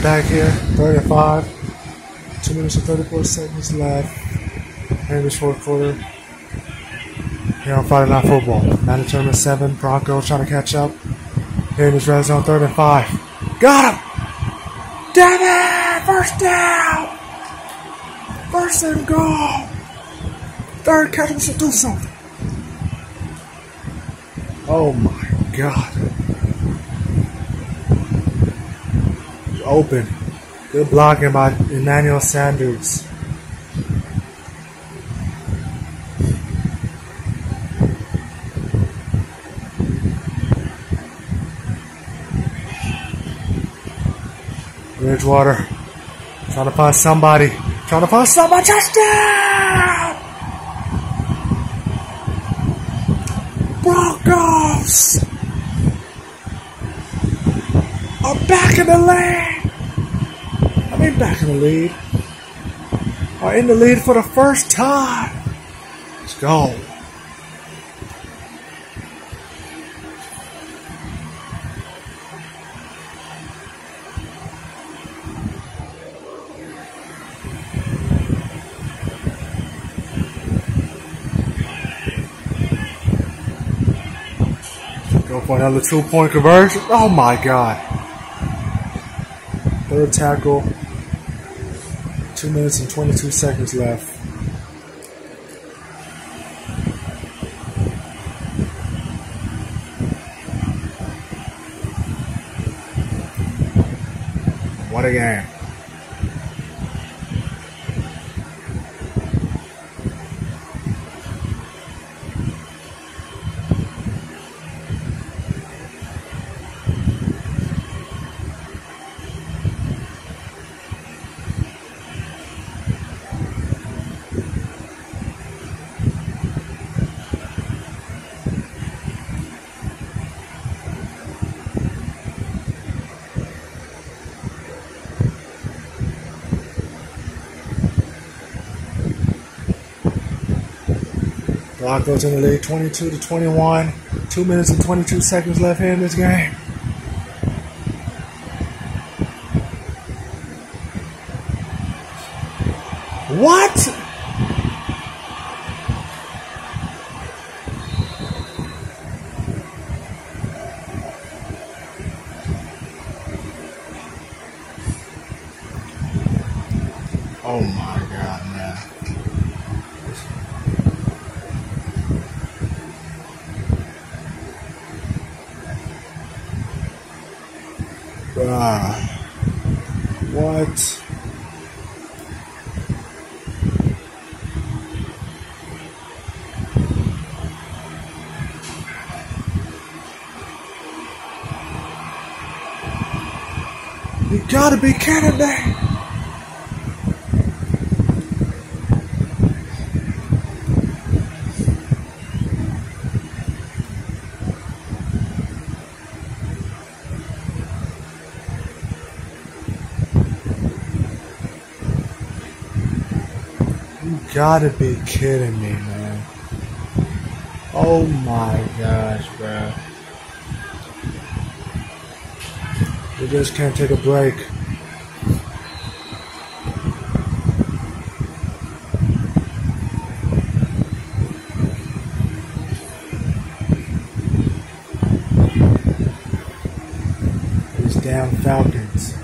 back here, 35. 2 minutes and 34 seconds left. Here in this fourth quarter. Here on Friday Night Football. Madden Tournament 7. Broncos trying to catch up. Here in this red zone, 3rd and 5. Got him! Damn it! First down! First and goal! Third catch, we should do something. Oh my God. Open. Good blocking by Emmanuel Sanders. Bridgewater. Trying to find somebody. Touchdown! Broncos are back in the lead. Back in the lead. Are in the lead for the first time. Let's go. Go for another 2-point conversion. Oh my God. Third tackle. 2 minutes and 22 seconds left. What a game. Broncos in the lead, 22-21. 2 minutes and 22 seconds left here in this game. What? Oh my God, man. What? You gotta be kidding me! You gotta be kidding me, man. Oh my gosh, bro. We just can't take a break. These damn Falcons.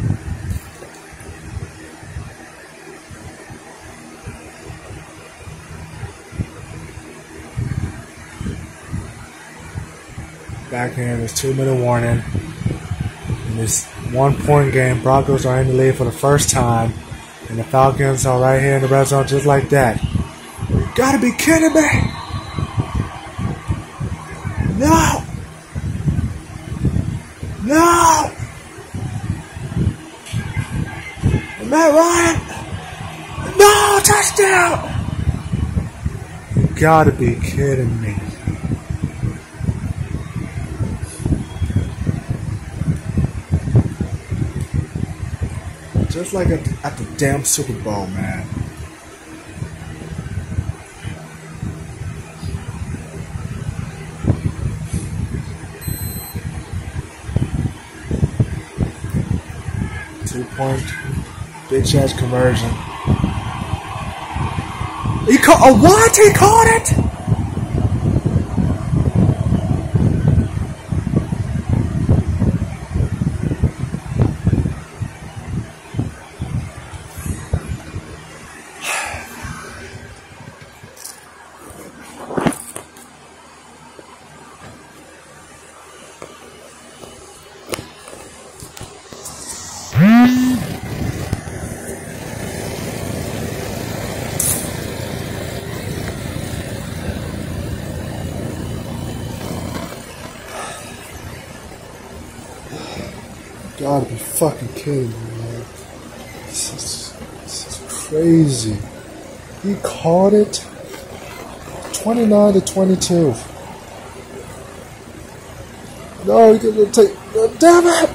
Back here in this 2-minute warning. In this 1-point game, Broncos are in the lead for the first time. And the Falcons are right here in the red zone just like that. You gotta be kidding me! No! No! Matt Ryan! No! Touchdown! You gotta be kidding me. Just like at the damn Super Bowl, man. 3-point bitch ass conversion. He caught a what? He caught it. Gotta be fucking kidding me, man. This is crazy. He caught it 29-22. No, he didn't take. Damn it!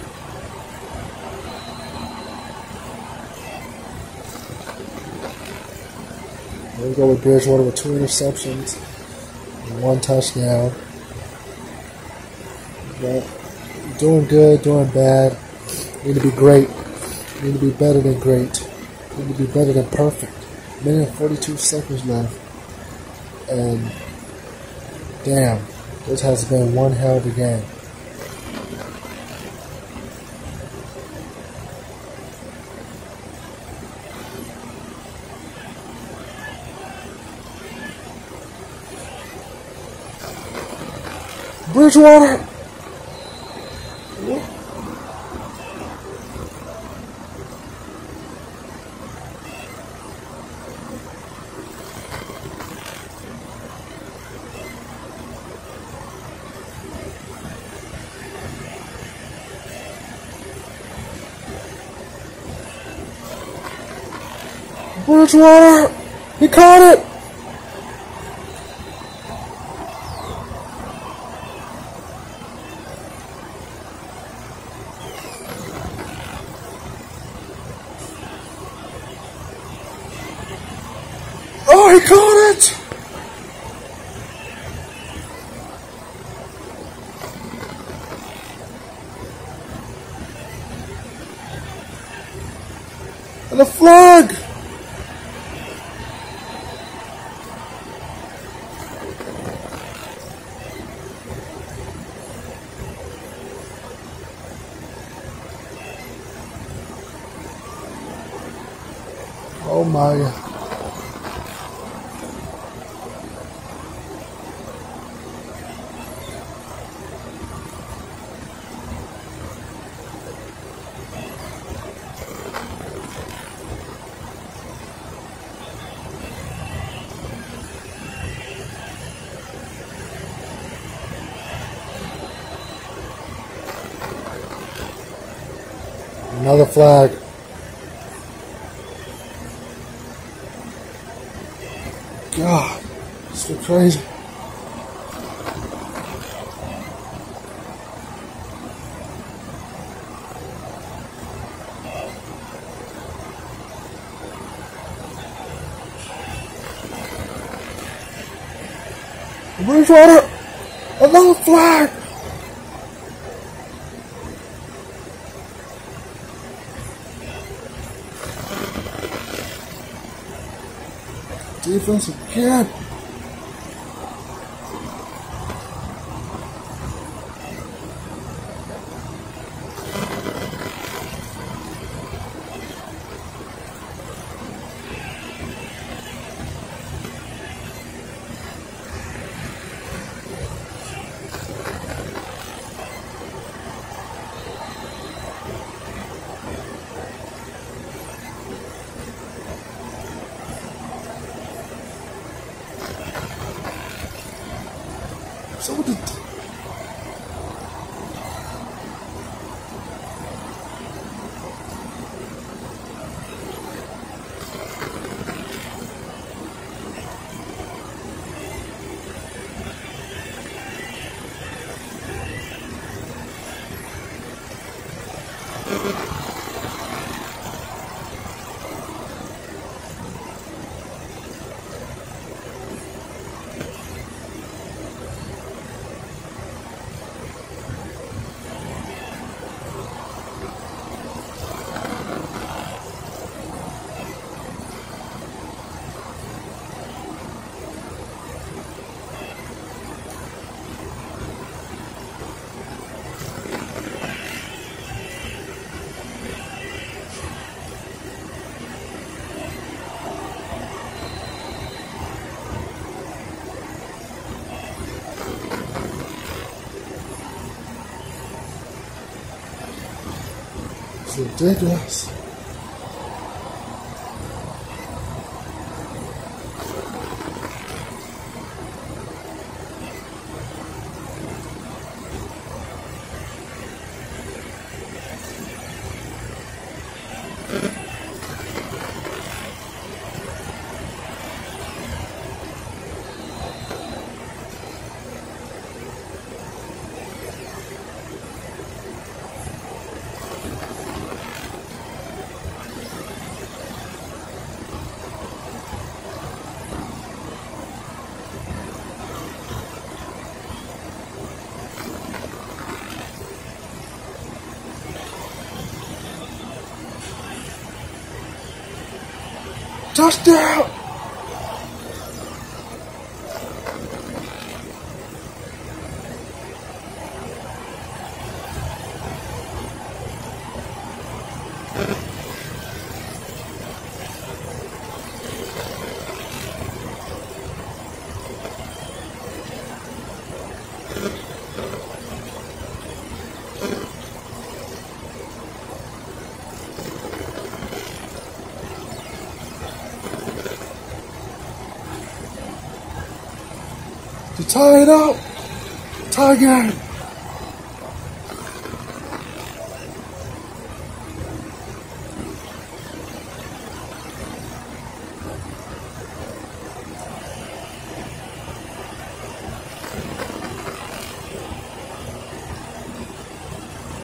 There we go with Bridgewater with 2 interceptions and 1 touchdown. But doing good, doing bad. Need to be great. Need to be better than great. Need to be better than perfect. Minute and 42 seconds left. And damn, this has been one hell of a game. Bridgewater! Bridgewater! He caught it! Oh, he caught it! And a flag! Oh my. Another flag. God, it's so crazy. Bridgewater, another flag. Defense again. So what did... It's ridiculous. Touchdown! To tie it up. Tie game.